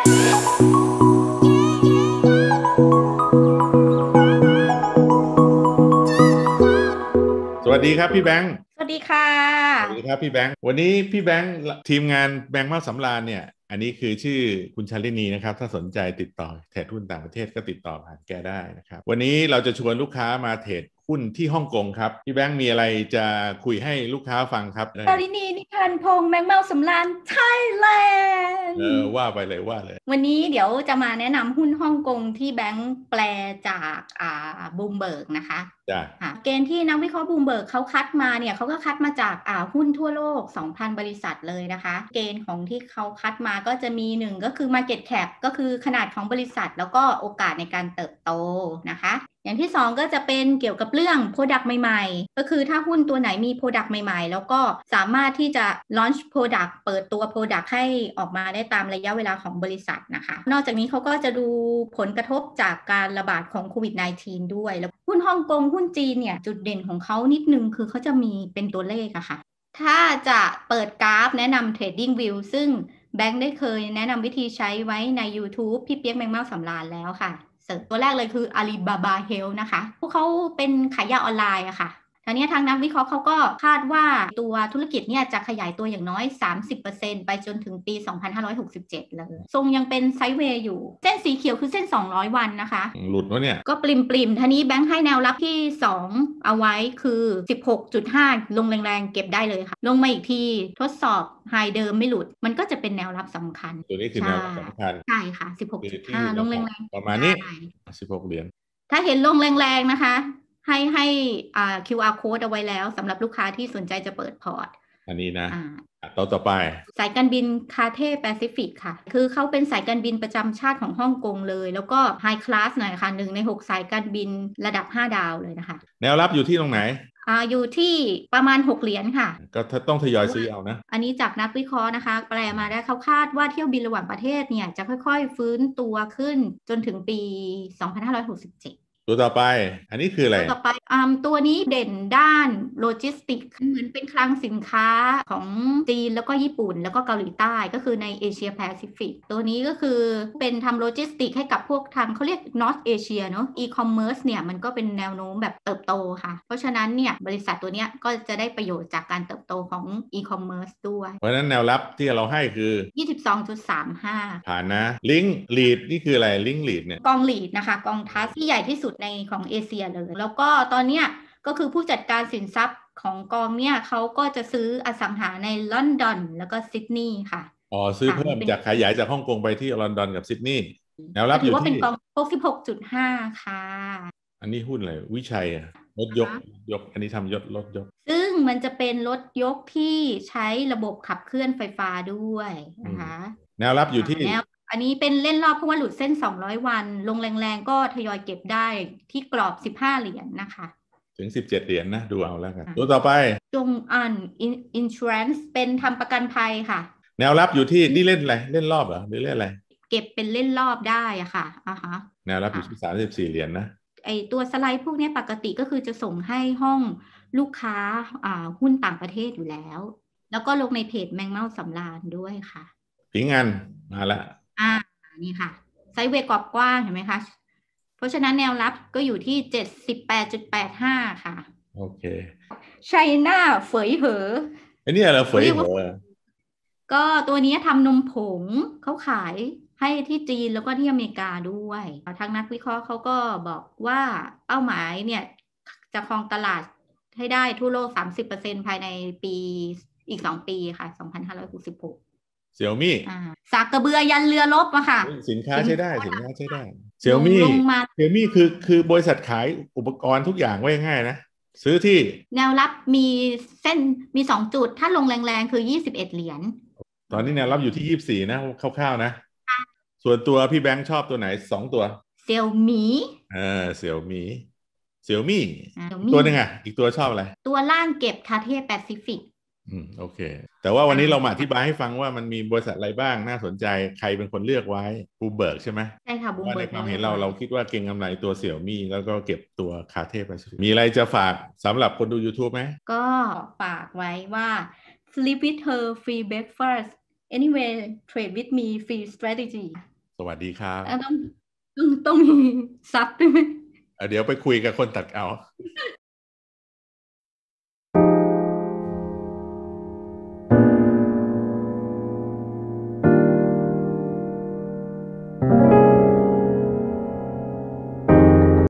สวัสดีครับพี่แบงค์สวัสดีค่ะสวัสดีครับพี่แบงค์วันนี้พี่แบงค์ทีมงานแบงค์เมาสำราญเนี่ยอันนี้คือชื่อคุณชาลินีนะครับถ้าสนใจติดต่อเทรดหุ้นต่างประเทศก็ติดต่อผ่านแกได้นะครับวันนี้เราจะชวนลูกค้ามาเทรดหุ้นที่ฮ่องกงครับพี่แบงค์มีอะไรจะคุยให้ลูกค้าฟังครับดารินีนิพันธ์พงษ์แมงเมาสำราญไทยแลนด์ว่าไปเลยว่าเลยวันนี้เดี๋ยวจะมาแนะนำหุ้นฮ่องกงที่แบงค์แปลจากบูมเบิร์กนะคะจ้ะเกณฑ์ที่นักวิเคราะห์บูมเบิร์กเขาคัดมาเนี่ยเขาก็คัดมาจากหุ้นทั่วโลก 2,000 บริษัทเลยนะคะเกณฑ์ของที่เขาคัดมาก็จะมีหนึ่งก็คือ Market Cap ก็คือขนาดของบริษัทแล้วก็โอกาสในการเติบโตนะคะอย่างที่2ก็จะเป็นเกี่ยวกับเรื่อง Product ใหม่ๆก็คือถ้าหุ้นตัวไหนมี Product ใหม่ๆแล้วก็สามารถที่จะ launch Product เปิดตัว Product ให้ออกมาได้ตามระยะเวลาของบริษัทนะคะนอกจากนี้เขาก็จะดูผลกระทบจากการระบาดของโควิด -19 ด้วยแล้วหุ้นฮ่องกงหุ้นจีนเนี่ยจุดเด่นของเขานิดนึงคือเขาจะมีเป็นตัวเลขอะค่ะถ้าจะเปิดกราฟแนะนำ Trading View ซึ่งแบงค์ได้เคยแนะนำวิธีใช้ไว้ใน YouTube พี่เปี๊ยกแมงเม่าสำราญแล้วค่ะเสิร์ชตัวแรกเลยคือ Alibaba Health นะคะพวกเขาเป็นขายยาออนไลน์อะค่ะทีนี้ทางนักวิเคราะห์เขาก็คาดว่าตัวธุรกิจเนี่ยจะขยายตัวอย่างน้อย 30% ไปจนถึงปี 2567 เลยทรงยังเป็นไซด์เวย์อยู่เส้นสีเขียวคือเส้น 200 วันนะคะหลุดวะเนี่ยก็ปริมทีนี้แบงค์ให้แนวรับที่ 2 เอาไว้คือ 16.5 ลงแรงๆเก็บได้เลยค่ะลงมาอีกทีทดสอบไฮเดิมไม่หลุดมันก็จะเป็นแนวรับสำคัญตัวนี้คือแนวรับสำคัญใช่ค่ะคือที่ 16.5 ลงแรงประมาณๆนี้ได้ 16 เหรียญถ้าเห็นลงแรงๆนะคะให้QR code เอาไว้แล้วสำหรับลูกค้าที่สนใจจะเปิดพอร์ตอันนี้นะต่อไปสายการบินคาเท่แปซิฟิกค่ะคือเขาเป็นสายการบินประจำชาติของฮ่องกงเลยแล้วก็ไฮคลาสหน่อยค่ะ1 ใน 6สายการบินระดับ5 ดาวเลยนะคะแนวรับอยู่ที่ตรงไหนอยู่ที่ประมาณ6 เหรียญค่ะก็ต้องทยอยซื้อเอานะอันนี้จากนักวิเคราะห์นะคะแปลมาได้เขาคาดว่าเที่ยวบินระหว่างประเทศเนี่ยจะค่อยๆฟื้นตัวขึ้นจนถึงปี 2567 ตัวต่อไปอันนี้คืออะไรตัวต่อไปตัวนี้เด่นด้านโลจิสติกเหมือนเป็นคลังสินค้าของจีนแล้วก็ญี่ปุ่นแล้วก็เกาหลีใต้ก็คือในเอเชียแปซิฟิกตัวนี้ก็คือเป็นทำโลจิสติกให้กับพวกทางเขาเรียก North Asia เนอะอีคอมเมิร์ซเนี่ยมันก็เป็นแนวโน้มแบบเติบโตค่ะเพราะฉะนั้นเนี่ยบริษัทตัวเนี้ยก็จะได้ประโยชน์จากการเติบโตของอีคอมเมิร์ซด้วยเพราะฉะนั้นแนวรับที่เราให้คือ 22.35 ผ่านนะลิงก์ลีดนี่คืออะไรลิงก์ลีดเนี่ยกองลีดนะคะกองทัสที่ใหญ่ที่สุดในของเอเชียเลยแล้วก็ตอนเนี้ยก็คือผู้จัดการสินทรัพย์ของกองเนี่ยเขาก็จะซื้ออสังหาในลอนดอนแล้วก็ซิดนีย์ค่ะซื้อเพิ่มจากขยายจากฮ่องกงไปที่ลอนดอนกับซิดนีย์แนวรับอถือยู่ที่ว่าเป็นกอง66.5ค่ะอันนี้หุ้นอะไรวิชัยรถยกอันนี้ทำรถยกซึ่งมันจะเป็นรถยกที่ใช้ระบบขับเคลื่อนไฟฟ้าด้วยนะคะแนวรับอยู่ที่อันนี้เป็นเล่นรอบเพราะว่าหลุดเส้น200วันลงแรงๆก็ทยอยเก็บได้ที่กรอบ15 เหรียญนะคะถึง17 เหรียญนะดูเอาแล้วกันตัวต่อไปจงอันอินชัวแรนซ์เป็นทำประกันภัยค่ะแนวรับอยู่ที่นี่เล่นอะไรเล่นรอบเหรอหรือเล่นอะไรเก็บเป็นเล่นรอบได้อะค่ะแนวรับอยู่ที่34 เหรียญนะไอตัวสไลด์พวกนี้ปกติก็คือจะส่งให้ห้องลูกค้าหุ้นต่างประเทศอยู่แล้วแล้วก็ลงในเพจแมงเม่าสำราญด้วยค่ะพิงอันมาละนี่ค่ะไซด์เวย์กรอบกว้างเห็นไหมคะเพราะฉะนั้นแนวรับก็อยู่ที่ 78.85 ค่ะโอเคไชน่าเฝยเหอไอ้นี่อะไรเฟยเหรอก็ตัวนี้ทำนมผงเขาขายให้ที่จีนแล้วก็ที่อเมริกาด้วยทางนักวิเคราะห์เขาก็บอกว่าเป้าหมายเนี่ยจะครองตลาดให้ได้ทั่วโลก 30% ภายในปีอีก2 ปีค่ะ 2566 เสี่ยวมี่สากกระเบือยันเรือรบอะค่ะสินค้าใช้ได้เสี่ยวมี่คือบริษัทขายอุปกรณ์ทุกอย่างไว้ง่ายนะซื้อที่แนวรับมีเส้นมี2 จุดถ้าลงแรงๆคือ21 เหรียญตอนนี้แนวรับอยู่ที่24นะคร่าวๆนะส่วนตัวพี่แบงค์ชอบตัวไหน2 ตัวเซี่ยวหมีเสี่ยวมี่ตัวหนึ่งอีกตัวชอบอะไรตัวล่างเก็บคาเท่แปซิฟิกโอเคแต่ว่าวันนี้เรามาอธิบายให้ฟังว่ามันมีบริษัทอะไรบ้างน่าสนใจใครเป็นคนเลือกไว้บูมเบิร์กใช่ไหมใช่ค่ะบูมเบิร์กในความเห็นเราคิดว่าเก็งกำไรตัวเสี่ยวมี่แล้วก็เก็บตัวคาเท่ไปมีอะไรจะฝากสำหรับคนดู YouTube ไหมก็ฝากไว้ว่า sleep with her free breakfast anyway trade with me free strategy สวัสดีครับต้องมีซับด้วยไหมเดี๋ยวไปคุยกับคนตัดเอา